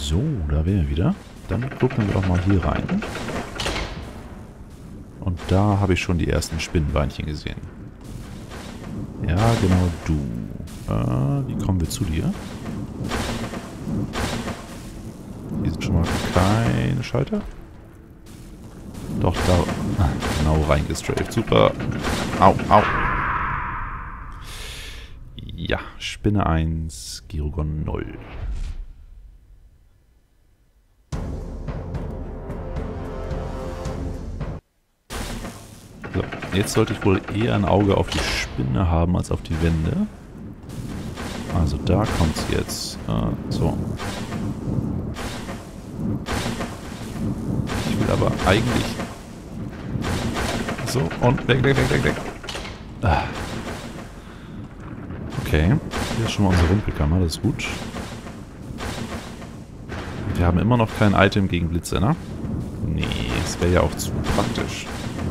So, da wären wir wieder. Dann gucken wir doch mal hier rein. Und da habe ich schon die ersten Spinnenbeinchen gesehen. Ja, genau du. Wie kommen wir zu dir? Hier sind schon mal keine Schalter. Doch, da. Genau reingestrafed. Super. Au, au. Ja, Spinne 1, Girogon 0. So, jetzt sollte ich wohl eher ein Auge auf die Spinne haben als auf die Wände. Also da kommt es jetzt. So. Ich will aber eigentlich... So, und weg, weg, weg, weg, weg. Ah. Okay, hier ist schon mal unsere Rumpelkammer, das ist gut. Wir haben immer noch kein Item gegen Blitze, ne? Nee, das wäre ja auch zu praktisch.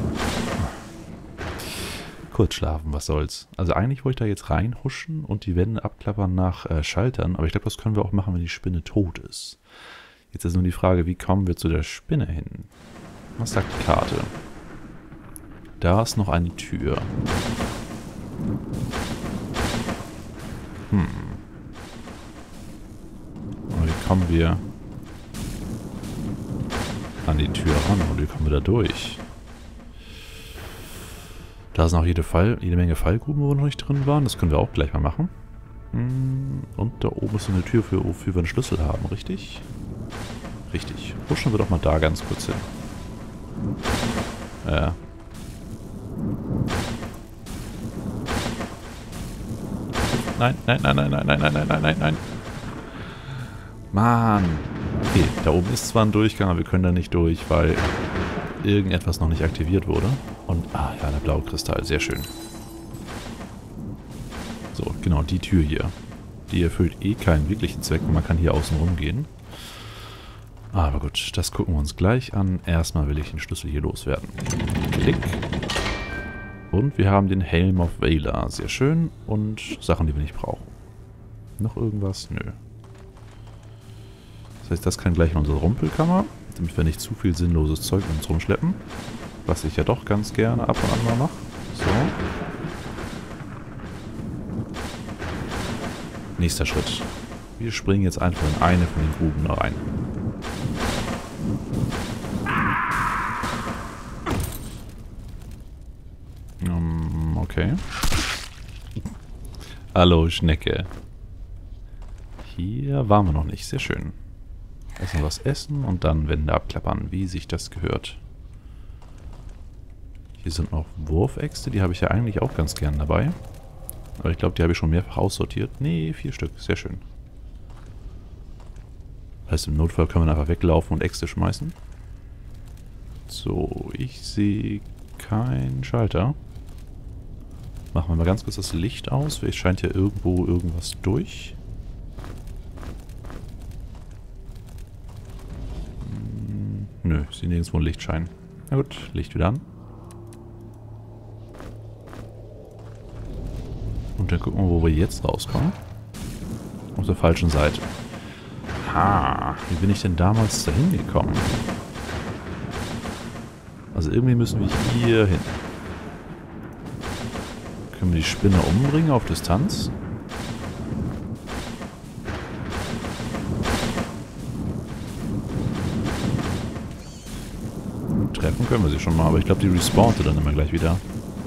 Kurz schlafen, was soll's. Also eigentlich wollte ich da jetzt reinhuschen und die Wände abklappern nach Schaltern, aber ich glaube, das können wir auch machen, wenn die Spinne tot ist. Jetzt ist nur die Frage, wie kommen wir zu der Spinne hin? Was sagt die Karte? Da ist noch eine Tür. Aber wie kommen wir an die Tür ran und wie kommen wir da durch? Da sind auch jede Menge Fallgruben, wo wir noch nicht drin waren. Das können wir auch gleich mal machen. Und da oben ist so eine Tür, wofür wir einen Schlüssel haben, richtig? Richtig. Huschen wir doch mal da ganz kurz hin. Nein, nein, nein, nein, nein, nein, nein, nein, nein, nein, nein. Mann. Okay, da oben ist zwar ein Durchgang, aber wir können da nicht durch, weil irgendetwas noch nicht aktiviert wurde. Und, ja, der blaue Kristall, sehr schön. So, genau, die Tür hier. Die erfüllt eh keinen wirklichen Zweck und man kann hier außen rum gehen. Aber gut, das gucken wir uns gleich an. Erstmal will ich den Schlüssel hier loswerden. Klick. Und wir haben den Helm of Valor. Sehr schön. Und Sachen, die wir nicht brauchen. Noch irgendwas? Nö. Das heißt, das kann gleich in unsere Rumpelkammer, damit wir nicht zu viel sinnloses Zeug mit uns rumschleppen. Was ich ja doch ganz gerne ab und an mal mache. So. Nächster Schritt. Wir springen jetzt einfach in eine von den Gruben da rein. Okay. Hallo, Schnecke. Hier waren wir noch nicht. Sehr schön. Erstmal was essen und dann Wände abklappern, wie sich das gehört. Hier sind noch Wurfäxte, die habe ich ja eigentlich auch ganz gern dabei. Aber ich glaube, die habe ich schon mehrfach aussortiert. Nee, 4 Stück. Sehr schön. Das heißt, im Notfall können wir einfach weglaufen und Äxte schmeißen. So, ich sehe keinen Schalter. Machen wir mal ganz kurz das Licht aus. Vielleicht scheint ja irgendwo irgendwas durch. Nö, ich sehe nirgendwo ein Lichtschein. Na gut, Licht wieder an. Und dann gucken wir, wo wir jetzt rauskommen. Auf der falschen Seite. Ha, wie bin ich denn damals dahin gekommen? Also irgendwie müssen wir hier hin. Können wir die Spinne umbringen auf Distanz? Treffen können wir sie schon mal, aber ich glaube, die respawnte dann immer gleich wieder.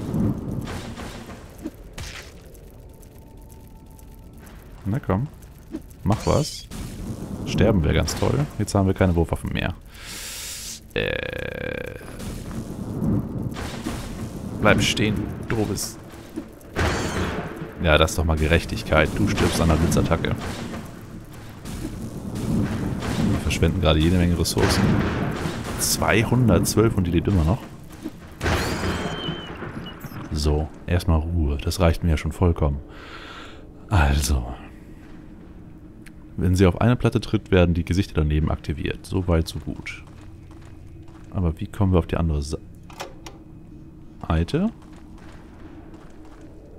Na komm. Mach was. Sterben wäre ganz toll. Jetzt haben wir keine Wurfwaffen mehr. Bleib stehen, du doofes. Ja, das ist doch mal Gerechtigkeit. Du stirbst an der Blitzattacke. Wir verschwenden gerade jede Menge Ressourcen. 212 und die lebt immer noch. So, erstmal Ruhe. Das reicht mir ja schon vollkommen. Also. Wenn sie auf eine Platte tritt, werden die Gesichter daneben aktiviert. So weit, so gut. Aber wie kommen wir auf die andere Seite?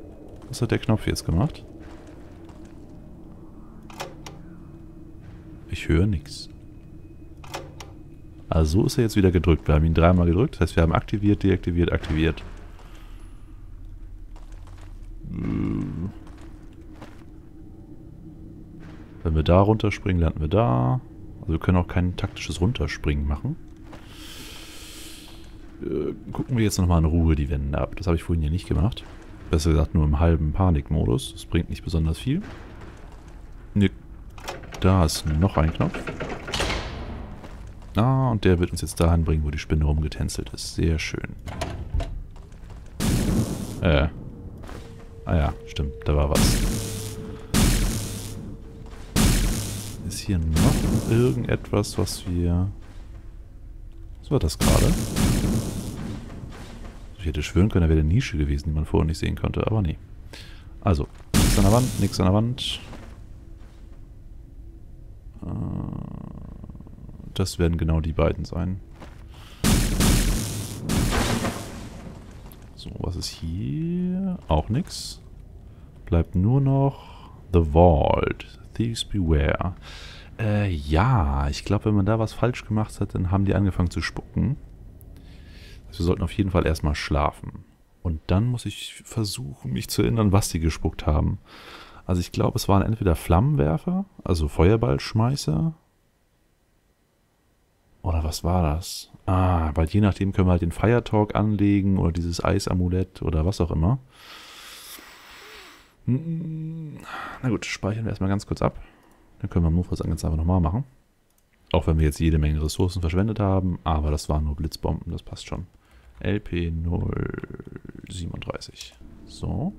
Was hat der Knopf jetzt gemacht? Ich höre nichts. Also so ist er jetzt wieder gedrückt. Wir haben ihn dreimal gedrückt. Das heißt, wir haben aktiviert, deaktiviert, aktiviert. Wenn wir da runterspringen, landen wir da. Also wir können auch kein taktisches Runterspringen machen. Gucken wir jetzt nochmal in Ruhe die Wände ab. Das habe ich vorhin hier nicht gemacht. Besser gesagt nur im halben Panikmodus. Das bringt nicht besonders viel. Da ist noch ein Knopf. Ah, und der wird uns jetzt dahin bringen, wo die Spinne rumgetänzelt ist. Sehr schön. Ah ja, stimmt, da war was. Ist hier noch irgendetwas, was wir... Was war das gerade? Ich hätte schwören können, da wäre eine Nische gewesen, die man vorher nicht sehen konnte, aber nee. Also, nichts an der Wand, nichts an der Wand. Das werden genau die beiden sein. So, was ist hier? Auch nichts. Bleibt nur noch The Vault. Thieves Beware. Ja, ich glaube, wenn man da was falsch gemacht hat, dann haben die angefangen zu spucken. Also wir sollten auf jeden Fall erstmal schlafen. Und dann muss ich versuchen, mich zu erinnern, was die gespuckt haben. Also ich glaube, es waren entweder Flammenwerfer, also Feuerballschmeißer. Oder was war das? Ah, weil je nachdem können wir halt den Fire Talk anlegen oder dieses Eisamulett oder was auch immer. Na gut, speichern wir erstmal ganz kurz ab. Dann können wir im Notfall ganz einfach nochmal machen. Auch wenn wir jetzt jede Menge Ressourcen verschwendet haben, aber das waren nur Blitzbomben, das passt schon. LP037. So.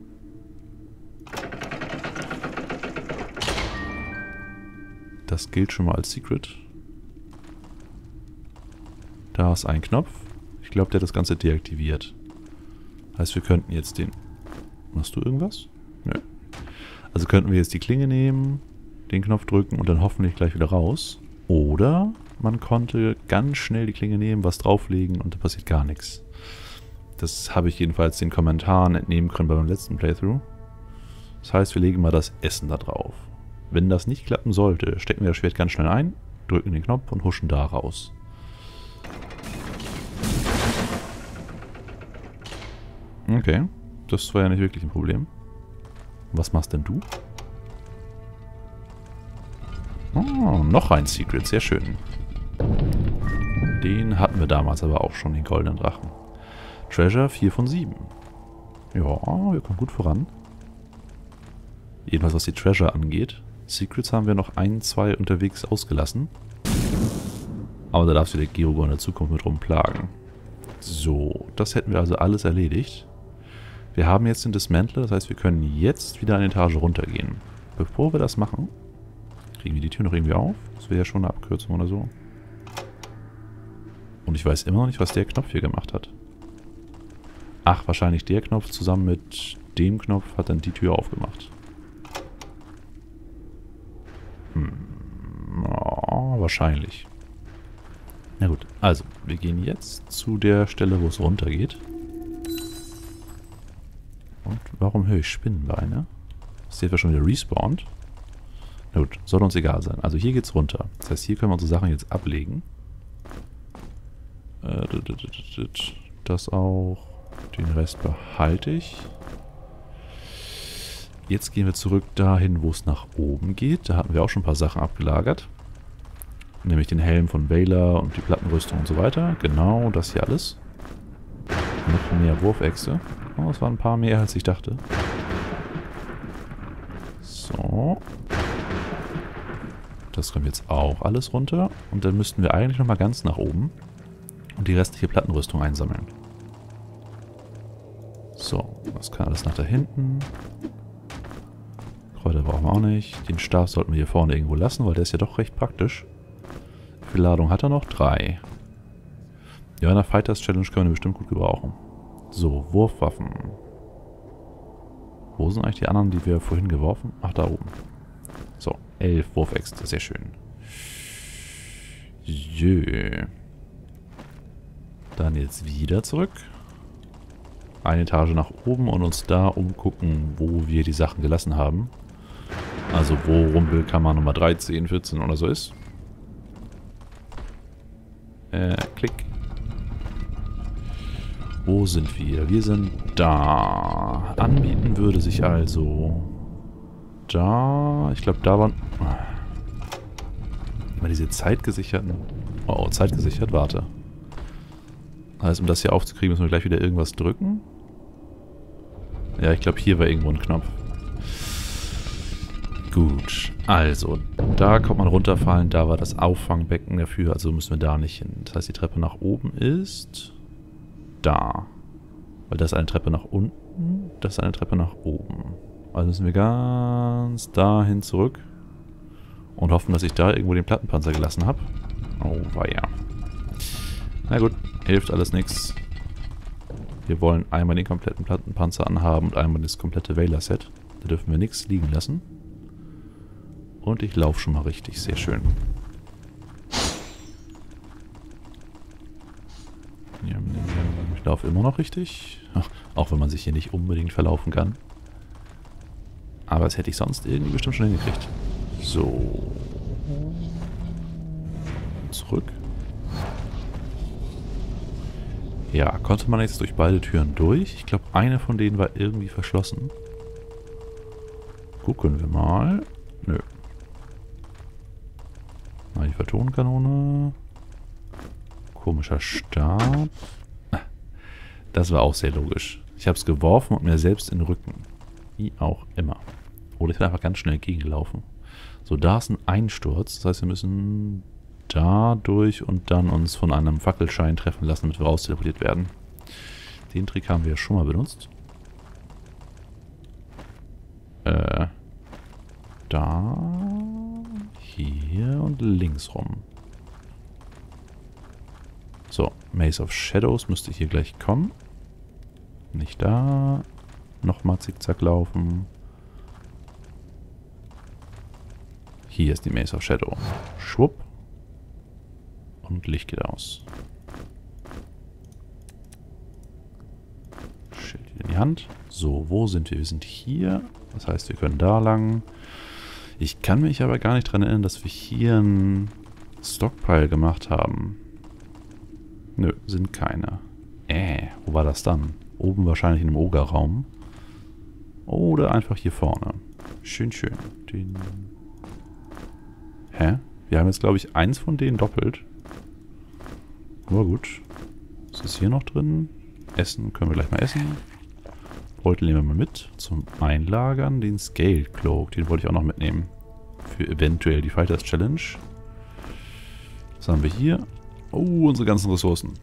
Das gilt schon mal als Secret. Da ist ein Knopf. Ich glaube, der hat das Ganze deaktiviert. Heißt, wir könnten jetzt den... Machst du irgendwas? Nö. Also könnten wir jetzt die Klinge nehmen, den Knopf drücken und dann hoffentlich gleich wieder raus. Oder man konnte ganz schnell die Klinge nehmen, was drauflegen und da passiert gar nichts. Das habe ich jedenfalls den Kommentaren entnehmen können beim letzten Playthrough. Das heißt, wir legen mal das Essen da drauf. Wenn das nicht klappen sollte, stecken wir das Schwert ganz schnell ein, drücken den Knopf und huschen da raus. Okay, das war ja nicht wirklich ein Problem. Was machst denn du? Oh, noch ein Secret, sehr schön. Den hatten wir damals aber auch schon, den goldenen Drachen. Treasure 4 von 7. Ja, wir kommen gut voran. Jedenfalls was die Treasure angeht. Secrets haben wir noch 1, 2 unterwegs ausgelassen. Aber da darf sich der Geogor in der Zukunft mit rumplagen. So, das hätten wir also alles erledigt. Wir haben jetzt den Dismantler, das heißt, wir können jetzt wieder eine Etage runtergehen. Bevor wir das machen, kriegen wir die Tür noch irgendwie auf. Das wäre ja schon eine Abkürzung oder so. Und ich weiß immer noch nicht, was der Knopf hier gemacht hat. Ach, wahrscheinlich der Knopf zusammen mit dem Knopf hat dann die Tür aufgemacht. Oh, wahrscheinlich. Na gut, also, wir gehen jetzt zu der Stelle, wo es runtergeht. Und warum höre ich Spinnenbeine? Ist jetzt schon wieder respawned. Na gut, soll uns egal sein. Also hier geht's runter. Das heißt, hier können wir unsere Sachen jetzt ablegen. Das auch. Den Rest behalte ich. Jetzt gehen wir zurück dahin, wo es nach oben geht. Da hatten wir auch schon ein paar Sachen abgelagert. Nämlich den Helm von Vaylor und die Plattenrüstung und so weiter. Genau, das hier alles. Noch mehr Wurfäxte. Oh, es waren ein paar mehr, als ich dachte. So. Das kommt jetzt auch alles runter. Und dann müssten wir eigentlich nochmal ganz nach oben und die restliche Plattenrüstung einsammeln. So, das kann alles nach da hinten. Kräuter brauchen wir auch nicht. Den Stab sollten wir hier vorne irgendwo lassen, weil der ist ja doch recht praktisch. Wie viel Ladung hat er noch? 3. Ja, in der Fighters Challenge können wir bestimmt gut gebrauchen. So, Wurfwaffen. Wo sind eigentlich die anderen, die wir vorhin geworfen? Ach, da oben. So, 11 Wurfäxte, sehr schön. Jö. Dann jetzt wieder zurück. Eine Etage nach oben und uns da umgucken, wo wir die Sachen gelassen haben. Also wo Rumpelkammer Nummer 13, 14 oder so ist. Klick. Wo sind wir? Wir sind da. Anbieten würde sich also... Da... Ich glaube, da waren... Immer diese zeitgesicherten... Oh, zeitgesichert, warte. Das heißt, um das hier aufzukriegen, müssen wir gleich wieder irgendwas drücken. Ja, ich glaube, hier war irgendwo ein Knopf. Gut, also, da kommt man runterfallen, da war das Auffangbecken dafür, also müssen wir da nicht hin. Das heißt, die Treppe nach oben ist da. Weil das ist eine Treppe nach unten, das ist eine Treppe nach oben. Also müssen wir ganz dahin zurück und hoffen, dass ich da irgendwo den Plattenpanzer gelassen habe. Oh, weia. Na gut, hilft alles nichts. Wir wollen einmal den kompletten Plattenpanzer anhaben und einmal das komplette Veiler-Set. Da dürfen wir nichts liegen lassen. Und ich laufe schon mal richtig, sehr schön. Ich laufe immer noch richtig. Auch wenn man sich hier nicht unbedingt verlaufen kann. Aber das hätte ich sonst irgendwie bestimmt schon hingekriegt. So. Zurück. Ja, konnte man jetzt durch beide Türen durch? Ich glaube, eine von denen war irgendwie verschlossen. Gucken wir mal. Nö. Na, die Photonenkanone. Komischer Stab. Das war auch sehr logisch. Ich habe es geworfen und mir selbst in den Rücken. Wie auch immer. Oder ich bin einfach ganz schnell gegengelaufen. So, da ist ein Einsturz. Das heißt, wir müssen da durch und dann uns von einem Fackelschein treffen lassen, damit wir rausteleportiert werden. Den Trick haben wir ja schon mal benutzt. Da, hier und links rum. So, Maze of Shadows müsste hier gleich kommen. Nicht da. Nochmal zickzack laufen. Hier ist die Maze of Shadow. Schwupp. Und Licht geht aus. Schild in die Hand. So, wo sind wir? Wir sind hier. Das heißt, wir können da lang. Ich kann mich aber gar nicht daran erinnern, dass wir hier einen Stockpile gemacht haben. Nö, sind keine. Wo war das dann? Oben wahrscheinlich in einem Ogerraum. Oder einfach hier vorne. Schön, schön. Den... Hä? Wir haben jetzt, glaube ich, eins von denen doppelt. Aber gut. Was ist hier noch drin? Essen können wir gleich mal essen. Beutel nehmen wir mal mit. Zum Einlagern den Scale Cloak. Den wollte ich auch noch mitnehmen. Für eventuell die Fighters Challenge. Was haben wir hier? Oh, unsere ganzen Ressourcen.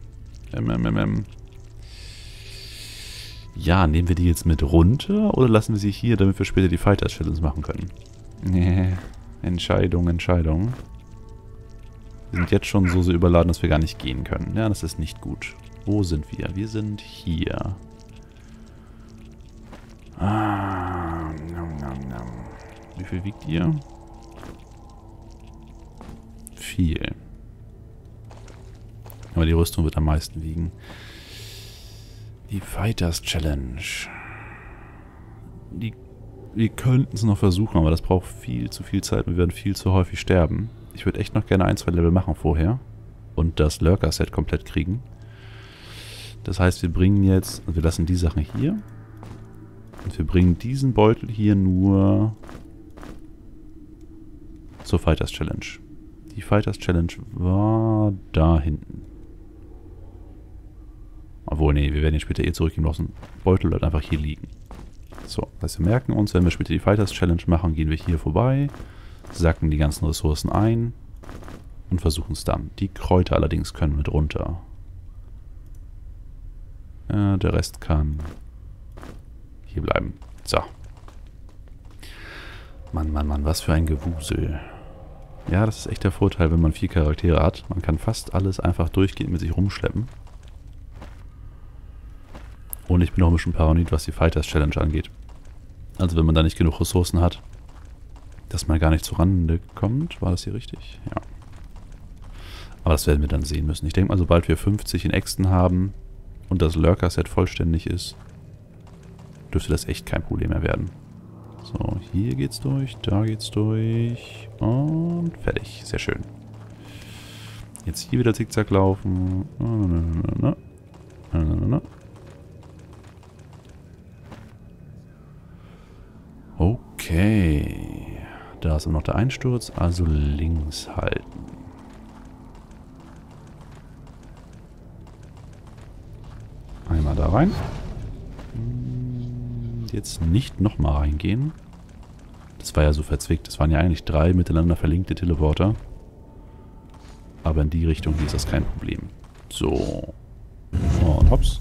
Ja, nehmen wir die jetzt mit runter oder lassen wir sie hier, damit wir später die Fighters Challenge machen können? Nee. Entscheidung, Entscheidung. Wir sind jetzt schon so überladen, dass wir gar nicht gehen können. Ja, das ist nicht gut. Wo sind wir? Wir sind hier. Ah, wie viel wiegt ihr? Viel. Aber die Rüstung wird am meisten wiegen. Die Fighters Challenge. Wir könnten es noch versuchen, aber das braucht viel zu viel Zeit. Wir werden viel zu häufig sterben. Ich würde echt noch gerne 1, 2 Level machen vorher. Und das Lurker-Set komplett kriegen. Das heißt, wir bringen jetzt... Wir lassen die Sachen hier. Und wir bringen diesen Beutel hier nur zur Fighters Challenge. Die Fighters Challenge war da hinten. Obwohl, nee, wir werden ihn später zurückgeben lassen. Beutel bleibt einfach hier liegen. So, das heißt, wir merken uns, wenn wir später die Fighters Challenge machen, gehen wir hier vorbei, sacken die ganzen Ressourcen ein und versuchen es dann. Die Kräuter allerdings können mit runter. Der Rest kann hier bleiben. So. Mann, Mann, Mann, was für ein Gewusel. Ja, das ist echt der Vorteil, wenn man 4 Charaktere hat. Man kann fast alles einfach durchgehend mit sich rumschleppen. Und ich bin auch ein bisschen paranoid, was die Fighters Challenge angeht. Also wenn man da nicht genug Ressourcen hat, dass man gar nicht zurande kommt. War das hier richtig? Ja. Aber das werden wir dann sehen müssen. Ich denke mal, sobald wir 50 in Äxten haben und das Lurker-Set vollständig ist, dürfte das echt kein Problem mehr werden. So, hier geht's durch, da geht's durch und fertig. Sehr schön. Jetzt hier wieder zickzack laufen. Okay. Da ist immer noch der Einsturz, also links halten. Einmal da rein. Jetzt nicht nochmal reingehen. Das war ja so verzwickt. Das waren ja eigentlich 3 miteinander verlinkte Teleporter. Aber in die Richtung hier ist das kein Problem. So. Und hops.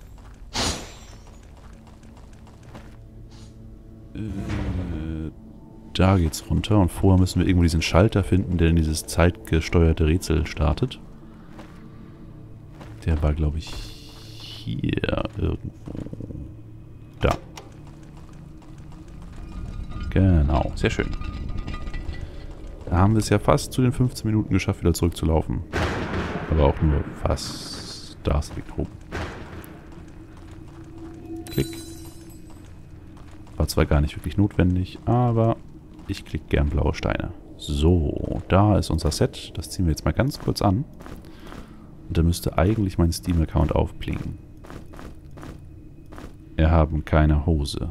Da geht's runter. Und vorher müssen wir irgendwo diesen Schalter finden, der in dieses zeitgesteuerte Rätsel startet. Der war, glaube ich, hier irgendwo. Da. Genau. Sehr schön. Da haben wir es ja fast zu den 15 Minuten geschafft, wieder zurückzulaufen. Aber auch nur fast. Da ist liegt oben. Klick. War zwar gar nicht wirklich notwendig, aber ich klicke gern blaue Steine. So, da ist unser Set. Das ziehen wir jetzt mal ganz kurz an. Und da müsste eigentlich mein Steam-Account aufblinken. Wir haben keine Hose.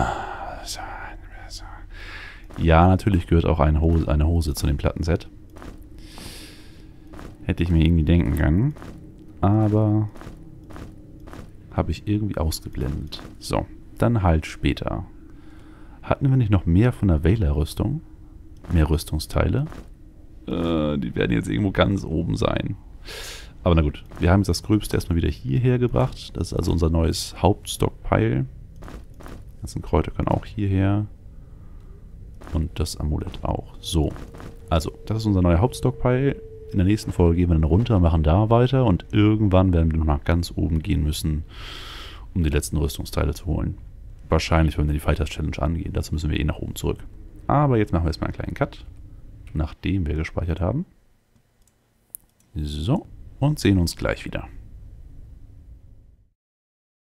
Ja, natürlich gehört auch eine Hose zu dem Plattenset. Hätte ich mir irgendwie denken können. Aber habe ich irgendwie ausgeblendet. So, dann halt später. Hatten wir nicht noch mehr von der Wähler-Rüstung? Mehr Rüstungsteile? Die werden jetzt irgendwo ganz oben sein. Aber na gut, wir haben jetzt das Gröbste erstmal wieder hierher gebracht. Das ist also unser neues Hauptstockpile. Die ganzen Kräuter können auch hierher. Und das Amulett auch. So, also das ist unser neuer Hauptstockpile. In der nächsten Folge gehen wir dann runter, machen da weiter. Und irgendwann werden wir noch nach ganz oben gehen müssen, um die letzten Rüstungsteile zu holen. Wahrscheinlich, wenn wir die Fighters Challenge angehen. Dazu müssen wir eh nach oben zurück. Aber jetzt machen wir erstmal einen kleinen Cut, nachdem wir gespeichert haben. So, und sehen uns gleich wieder.